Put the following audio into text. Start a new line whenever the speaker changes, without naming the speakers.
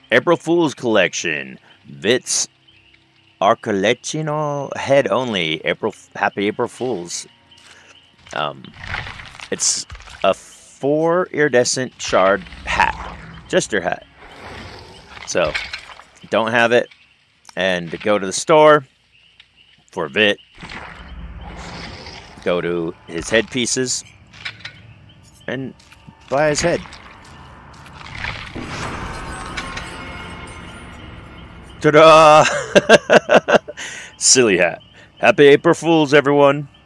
April Fool's collection. Vitt's Arlecchino head only. Happy April Fools. It's a 4 iridescent shard hat. Just your hat. So, don't have it. And go to the store for Vitt. Go to his headpieces and buy his head. Ta-da! Silly hat. Happy April Fools, everyone.